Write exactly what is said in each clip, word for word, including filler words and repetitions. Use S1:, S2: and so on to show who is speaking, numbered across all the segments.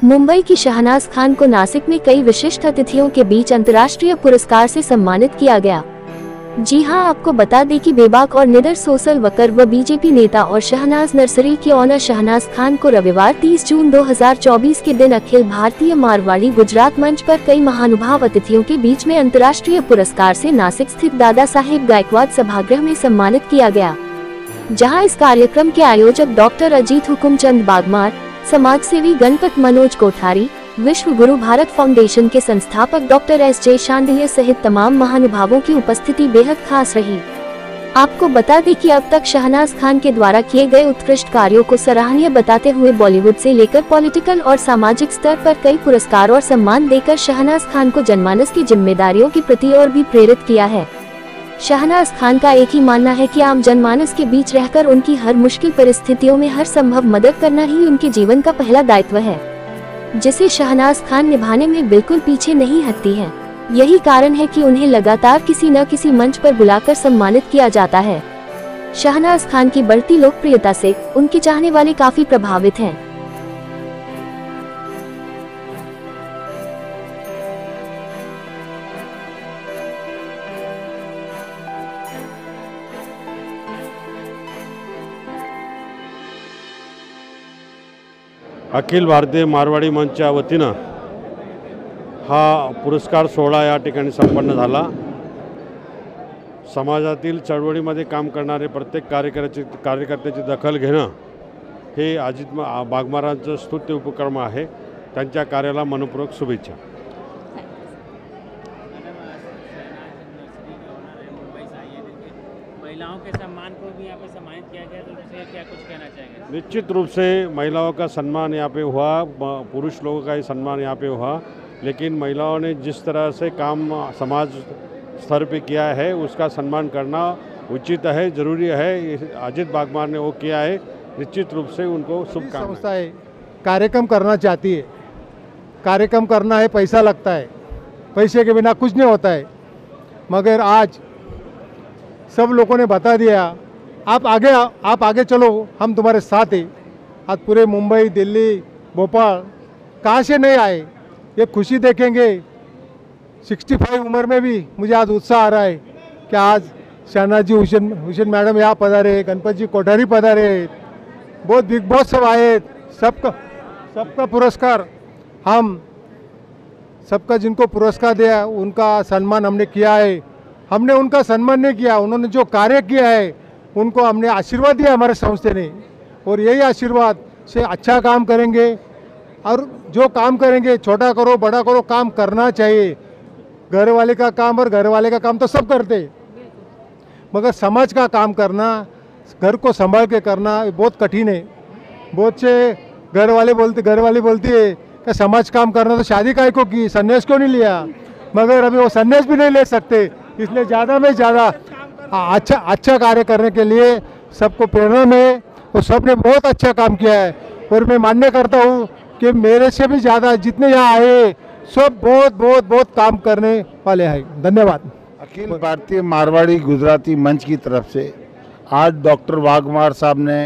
S1: मुंबई की शहनाज खान को नासिक में कई विशिष्ट अतिथियों के बीच अंतर्राष्ट्रीय पुरस्कार से सम्मानित किया गया। जी हां, आपको बता दें कि बेबाक और निडर सोशल वर्कर व बीजेपी नेता और शहनाज नर्सरी की ऑनर शहनाज खान को रविवार तीस जून दो हज़ार चौबीस के दिन अखिल भारतीय मारवाड़ी गुजरात मंच पर कई महानुभाव अतिथियों के बीच में अंतर्राष्ट्रीय पुरस्कार से नासिक स्थित दादा साहेब गायकवाड सभागृह में सम्मानित किया गया, जहां इस कार्यक्रम के आयोजक डॉक्टर अजीत हुकुमचंद बागमार, समाजसेवी गणपत मनोज कोठारी, विश्व गुरु भारत फाउंडेशन के संस्थापक डॉक्टर एस जे शांडिल्य सहित तमाम महानुभावों की उपस्थिति बेहद खास रही। आपको बता दें कि अब तक शहनाज खान के द्वारा किए गए उत्कृष्ट कार्यों को सराहनीय बताते हुए बॉलीवुड से लेकर पॉलिटिकल और सामाजिक स्तर पर कई पुरस्कार और सम्मान देकर शहनाज खान को जनमानस की जिम्मेदारियों के प्रति और भी प्रेरित किया है। शहनाज खान का एक ही मानना है कि आम जनमानस के बीच रहकर उनकी हर मुश्किल परिस्थितियों में हर संभव मदद करना ही उनके जीवन का पहला दायित्व है, जिसे शहनाज खान निभाने में बिल्कुल पीछे नहीं हटती हैं। यही कारण है कि उन्हें लगातार किसी न किसी मंच पर बुलाकर सम्मानित किया जाता है। शहनाज खान की बढ़ती लोकप्रियता से उनके चाहने वाले काफी प्रभावित हैं।
S2: अखिल भारतीय मारवाडी मंचच्या वतीनं हा पुरस्कार सोहळा या ठिकाणी संपन्न झाला। समाजातील चळवळीमध्ये काम करणारे प्रत्येक कार्यकर्त्याची कार्यकर्त्याची दखल घेणं हे अजित बागमारांचं स्तुत्य उपक्रम आहे। त्यांच्या कार्याला मनपूर्वक शुभेच्छा।
S3: महिलाओं के सम्मान को भी यहाँ पे सम्मानित किया गया, तो उससे क्या कुछ कहना चाहेंगे?
S2: निश्चित रूप से महिलाओं का सम्मान यहाँ पे हुआ, पुरुष लोगों का ही सम्मान यहाँ पे हुआ, लेकिन महिलाओं ने जिस तरह से काम समाज स्तर पे किया है उसका सम्मान करना उचित है, ज़रूरी है। अजित बागमार ने वो किया है, निश्चित रूप से उनको शुभकामनाएं।
S4: संस्था है, कार्यक्रम करना चाहती है, कार्यक्रम करना है, पैसा लगता है, पैसे के बिना कुछ नहीं होता है, मगर आज सब लोगों ने बता दिया आप आगे आप आगे चलो, हम तुम्हारे साथ हैं। आज पूरे मुंबई, दिल्ली, भोपाल कहाँ से नहीं आए, ये खुशी देखेंगे। पैंसठ उम्र में भी मुझे आज उत्साह आ रहा है कि आज शहनाज जी हुसैन हुसैन मैडम यहाँ पधारे, गणपत जी कोठारी पधारे, बहुत बिग बॉस सब आए, सबका सबका पुरस्कार हम सबका जिनको पुरस्कार दिया उनका सम्मान हमने किया है। हमने उनका सम्मान नहीं किया, उन्होंने जो कार्य किया है उनको हमने आशीर्वाद दिया हमारे संस्था ने, और यही आशीर्वाद से अच्छा काम करेंगे। और जो काम करेंगे, छोटा करो बड़ा करो, काम करना चाहिए। घर वाले का काम और घर वाले का काम तो सब करते, मगर समाज का काम करना, घर को संभाल के करना बहुत कठिन है। बहुत से घर वाले बोलते घर वाली बोलती है कि समाज काम करना तो शादी काय को की, संन्यास क्यों नहीं लिया, मगर अभी वो संन्यास भी नहीं ले सकते। इसलिए ज़्यादा में ज़्यादा अच्छा अच्छा कार्य करने के लिए सबको प्रेरणा में, और सबने बहुत अच्छा काम किया है। और मैं मान्य करता हूँ कि मेरे से भी ज़्यादा जितने यहाँ आए सब बहुत बहुत बहुत काम करने वाले हैं। धन्यवाद।
S5: अखिल भारतीय मारवाड़ी गुजराती मंच की तरफ से आज डॉक्टर वाघमार साहब ने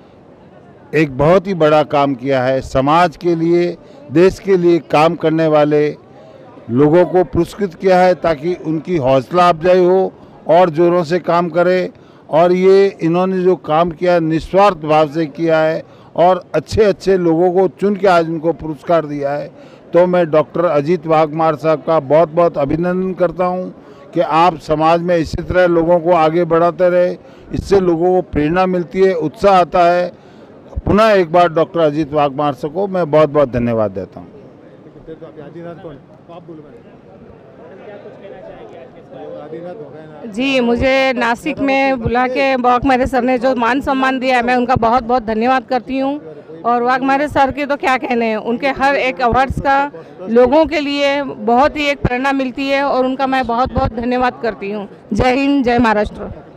S5: एक बहुत ही बड़ा काम किया है। समाज के लिए, देश के लिए काम करने वाले लोगों को पुरस्कृत किया है ताकि उनकी हौसला अफजाई हो और ज़ोरों से काम करे। और ये इन्होंने जो काम किया निस्वार्थ भाव से किया है और अच्छे अच्छे लोगों को चुन के आज उनको पुरस्कार दिया है। तो मैं डॉक्टर अजीत वाघमार साहब का बहुत बहुत अभिनंदन करता हूँ कि आप समाज में इसी तरह लोगों को आगे बढ़ाते रहे, इससे लोगों को प्रेरणा मिलती है, उत्साह आता है। पुनः एक बार डॉक्टर अजीत वाघमार साहब को मैं बहुत बहुत धन्यवाद देता हूँ।
S6: जी, मुझे नासिक में बुला के वाघमारे सर ने जो मान सम्मान दिया है, मैं उनका बहुत बहुत धन्यवाद करती हूँ। और वाघमारे सर के तो क्या कहने हैं, उनके हर एक अवार्ड्स का लोगों के लिए बहुत ही एक प्रेरणा मिलती है, और उनका मैं बहुत बहुत धन्यवाद करती हूँ। जय हिंद, जय महाराष्ट्र।